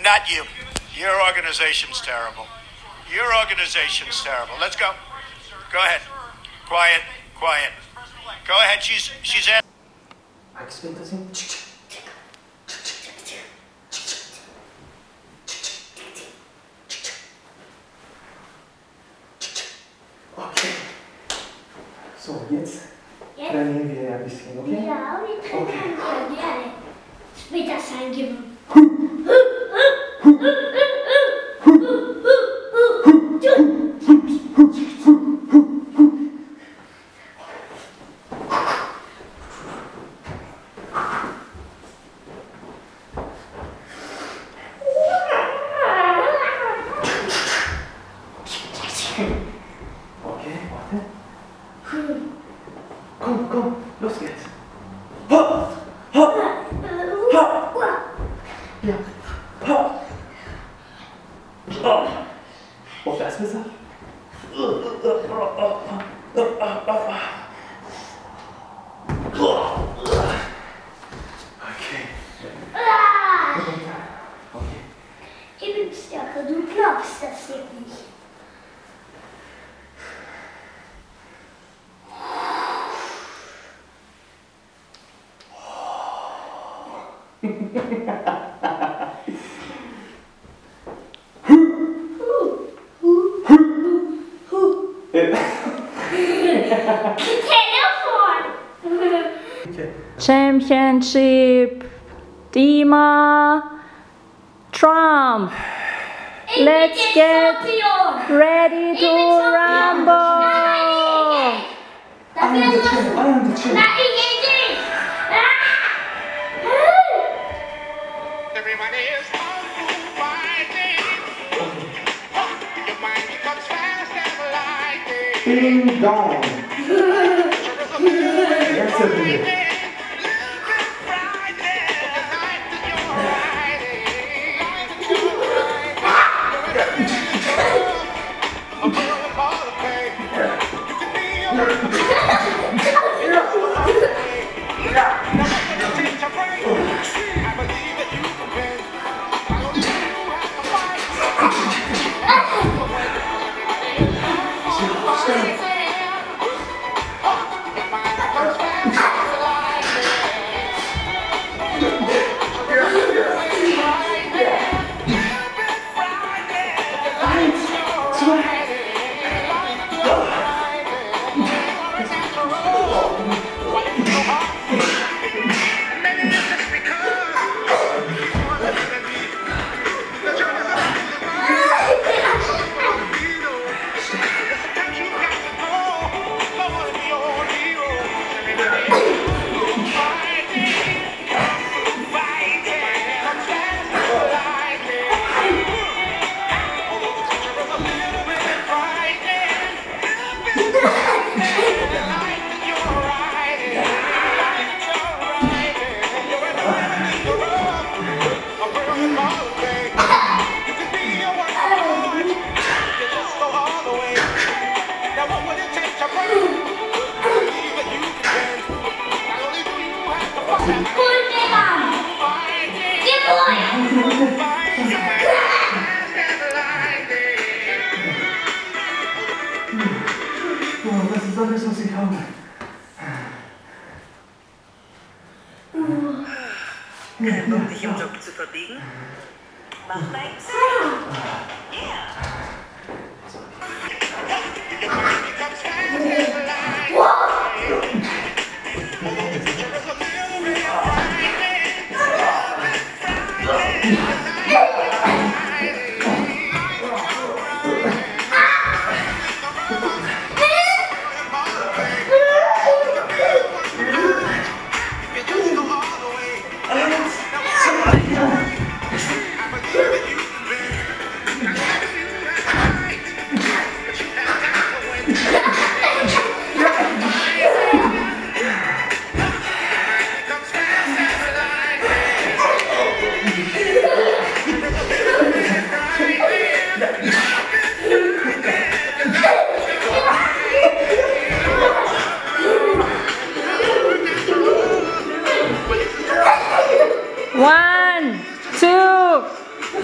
Not you. Your organization's terrible. Your organization's terrible. Let's go. Go ahead. Quiet. Quiet. Go ahead. She's at. Aqui esquenta assim. Okay. So, jetzt trainieren wir ein bisschen, okay? Ja, wir trainieren gerne. Später sein geben. Okay, warte. Komm, los geht's. Hopp, hopp, hopp. Ja, hopp. Oh, das ist besser. Okay. Okay. Ich bin stärker, du glaubst das nicht. Championship, Dima, Trump. Let's get ready to rumble. I am the champ. Everybody is fighting. Your mind becomes fast as lightning. Ding dong. Jetzt sind wir. Das ist alles, was ich habe. Um dich im Job zu verbiegen? Mach links.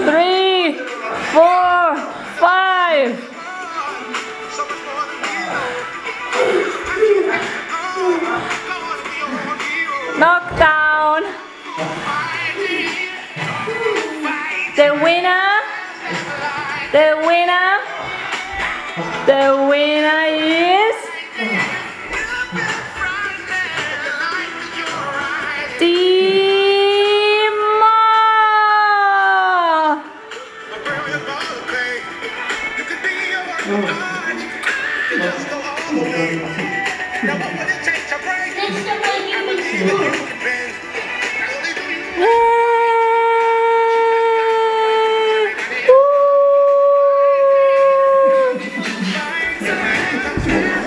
3, 4, 5. Knockdown. The winner is Next step, I give me Yay! Woo!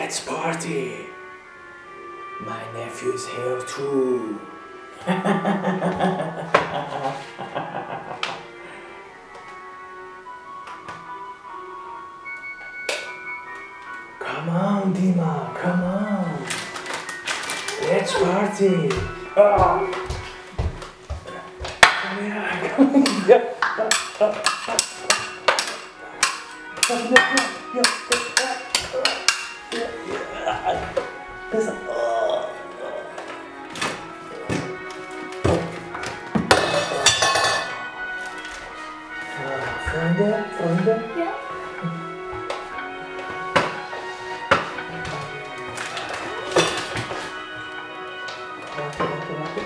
Let's party. My nephew is here too. Come on, Dima, come on. Let's party. Oh. Come here, come here. Besser. Freunde? Ja. Warte.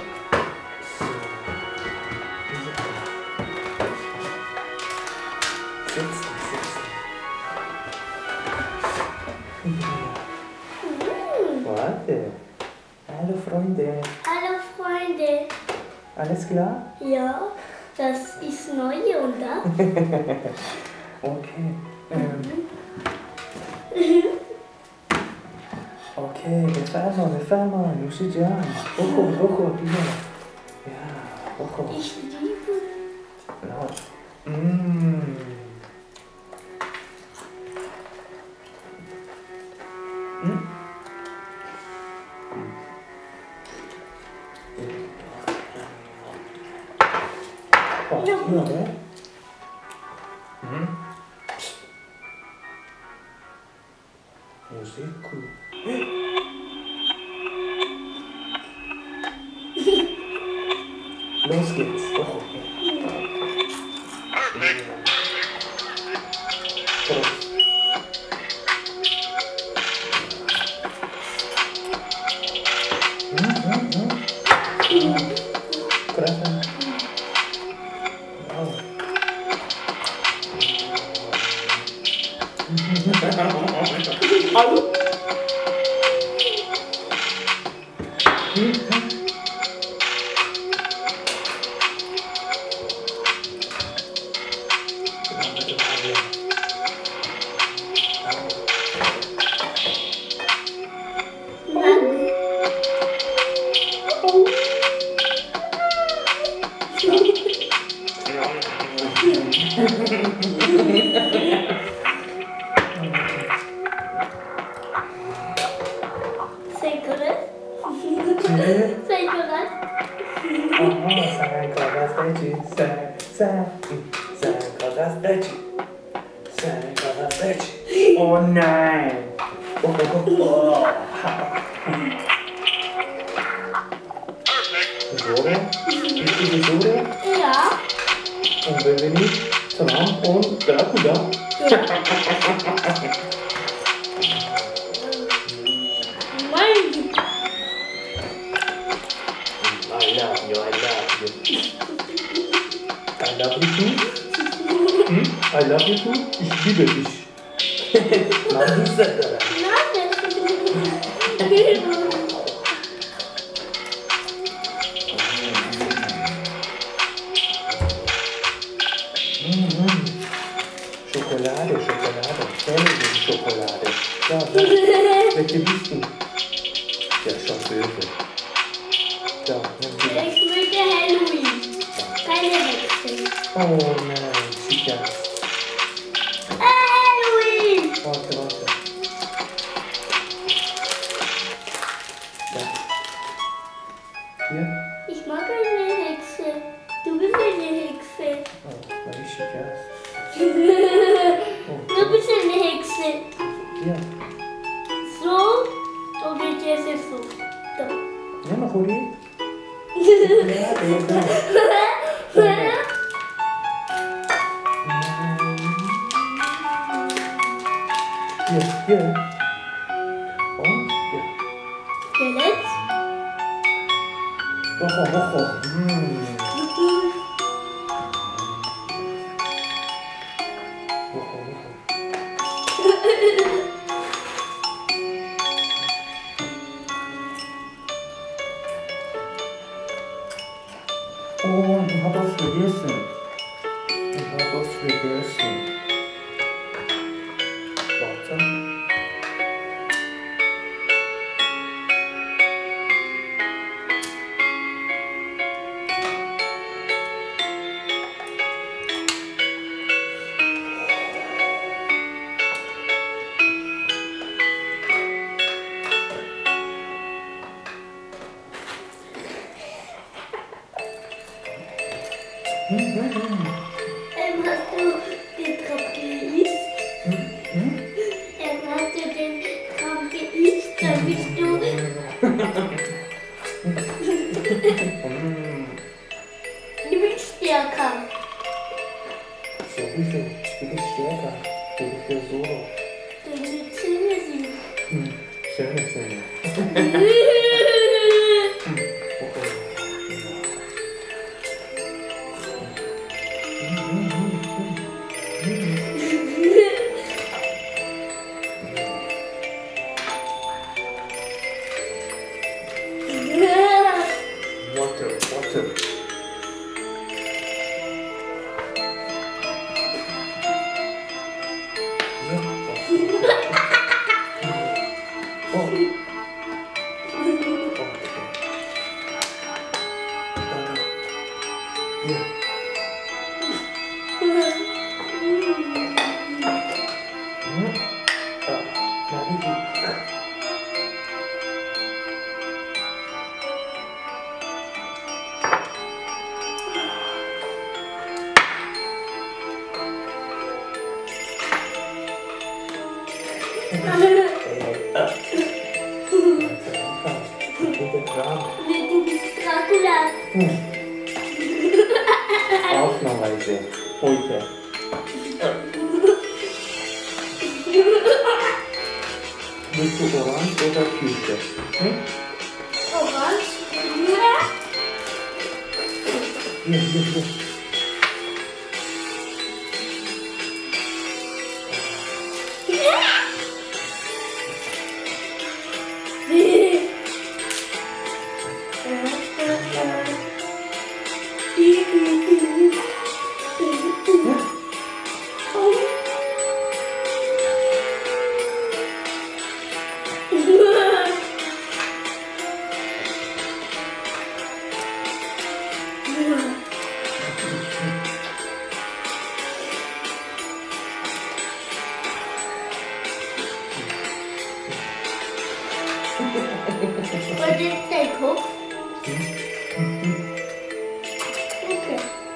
So. Sitzen. Warte. Hallo Freunde. Hallo Freunde. Alles klar? Ja, das ist neu, oder? Okay. Okay, wir fahren mal. Nusijan. Hoch, hier. Ja, hoch. Ich liebe. Genau. Oh, hier, ne? Musik, cool. Los geht's. Oh. Prost. Krasser. Wow. Hallo? Oh nein! Oh. Soda? Richtige Soda? Ja. Und wenn wir nicht, Trump und Dracula? Ja. Mein. I love you. I love you too? I love you too? Ich liebe dich. Nein, ich sag das. Schokolade. Felsen-Schokolade. Ja, welche bist du? Ja, schon böse. Ja, Ich möchte Halloween. Keine Hexen. oh nein, sicher. Halloween! Warte. Ja. Hier? Ich mag eine Hexe. Du bist eine Hexe. Oh, na wie schick, ja. Du bist eine Hexe. Hier. So, oder das ist so. So. Ja, noch Uli? Hier. Und hier. Jetzt? Hoch. Oh, ich hab was vergessen. Warte. Hast du den Traum geisst? Hast du den Traum geisst? Dann bist du... Du bist stärker. Sowieso, du bist stärker. Du bist der Solo. Deine Zähne sind... Schöne Zähne. Water, water. Du bist Dracula. Ausnahmsweise heute. Willst du Orange oder Kirsche? Orange. Hier. What did they cook? Okay.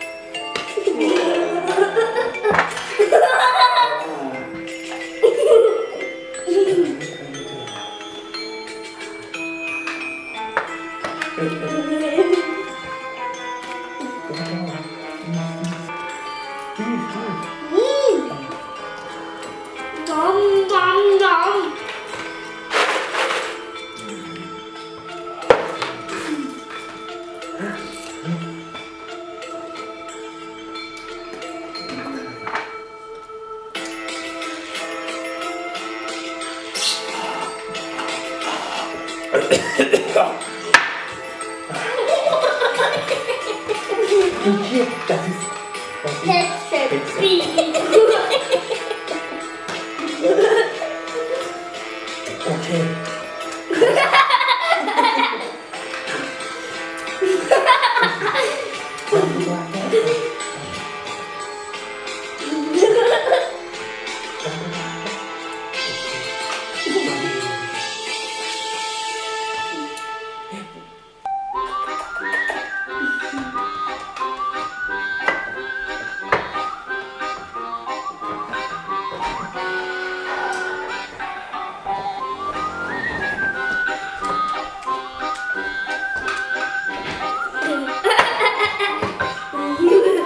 Nom nom nom. Hier, das ist Hexe. okay.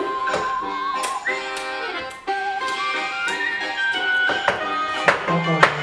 Bye-bye.